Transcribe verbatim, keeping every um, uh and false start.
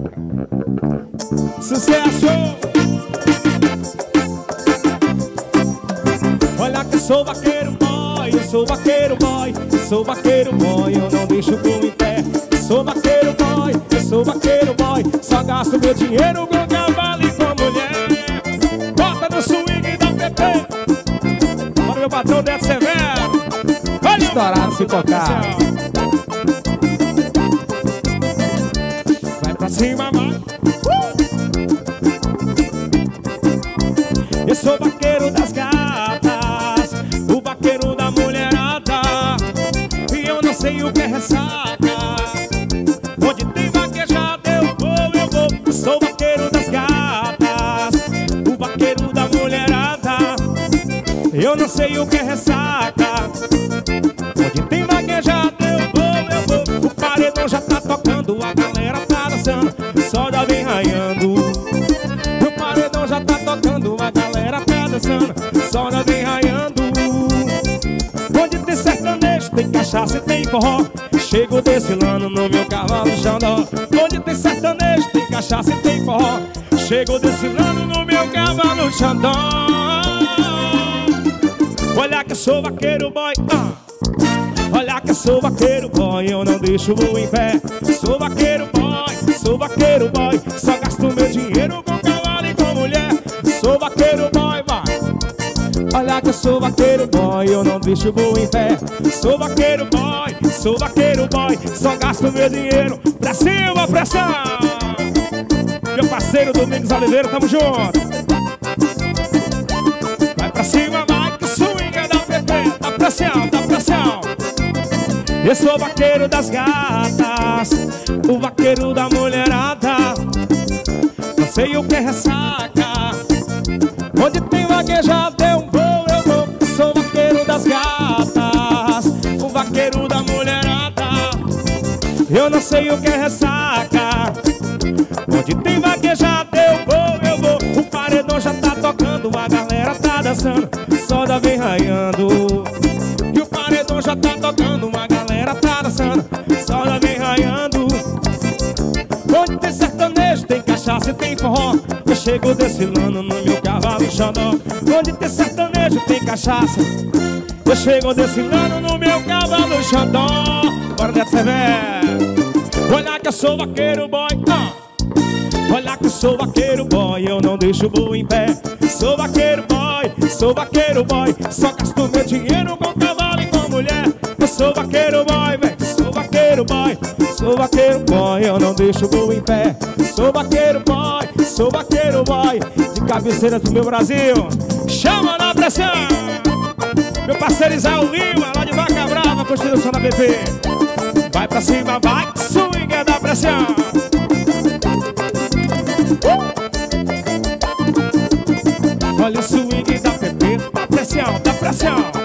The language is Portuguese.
Sucesso! Olha que eu sou vaqueiro boy, eu sou vaqueiro boy, eu sou vaqueiro boy, eu não deixo o bull em pé. Eu sou vaqueiro boy, eu sou vaqueiro boy, só gasto meu dinheiro com cavalo e com mulher. Bota no swing da P P. Olha meu patrão Neto Severo. Olha estourado se tocar. Vai pra cima, vai. Eu sou vaqueiro das gatas, o vaqueiro da mulherada, e eu não sei o que é ressaca. Onde tem vaquejada eu vou, eu vou. Eu sou vaqueiro das gatas, o vaqueiro da mulherada, eu não sei o que é ressaca. Onde tem vaquejada eu vou, eu vou. O paredão já tá tocando, a galera tá dançando, o sol já vem raiando. O paredão já tá tocando, a galera tá dançando, o sol já vem raiando. Onde tem sertanejo, tem cachaça e tem forró, chego desfilando no meu cavalo xandó. Onde tem sertanejo, tem cachaça e tem forró, chego desfilando no meu cavalo xandó. Olha que eu sou vaqueiro boy, ah. Olha que eu sou vaqueiro boy, eu não deixo o bull em pé. Sou vaqueiro boy, sou vaqueiro boy, só gasto meu dinheiro com cavalo e com mulher. Sou vaqueiro boy, vai. Olha que eu sou vaqueiro boy, eu não deixo o bull em pé. Sou vaqueiro boy, sou vaqueiro boy, só gasto meu dinheiro. Pra cima, pressão! Meu parceiro Domingos Oliveira, tamo junto. Vai pra cima, vai, que o swing é da P P. Dá pressão, dá pressão. Eu sou vaqueiro das gatas, o vaqueiro da mulherada, não sei o que é ressaca. Onde tem vaquejada eu vou, eu vou. Eu sou vaqueiro das gatas, o vaqueiro da mulherada, eu não sei o que é ressaca. Onde tem vaquejada eu vou, eu vou. O paredão já tá tocando, a galera tá dançando, o sol já vem raiando. E o paredão já tá tocando, uma galera tá dançando, o sol já vem raiando. Onde tem sertanejo, tem cachaça e tem forró, eu chego desfilando no meu cavalo xandó. Onde tem sertanejo, tem cachaça, eu chego desfilando no meu cavalo xandó. Bora Neto Severo. Olha que eu sou vaqueiro boy, ah. Olha que eu sou vaqueiro boy, eu não deixo o bull em pé. Sou vaqueiro boy, sou vaqueiro boy, só gasto meu dinheiro com cavalo e com mulher. Eu sou vaqueiro boy, véi, sou vaqueiro boy, sou vaqueiro boy, eu não deixo o bull em pé. Sou vaqueiro boy, sou vaqueiro boy, de cabeceira do meu Brasil. Chama na pressão! Meu parceiro Isaú Lima, lá de Vaca Brava, Constituição da B P. Vai pra cima, vai, swing é da pressão. Olha o swing da P P, dá pressão, dá pressão.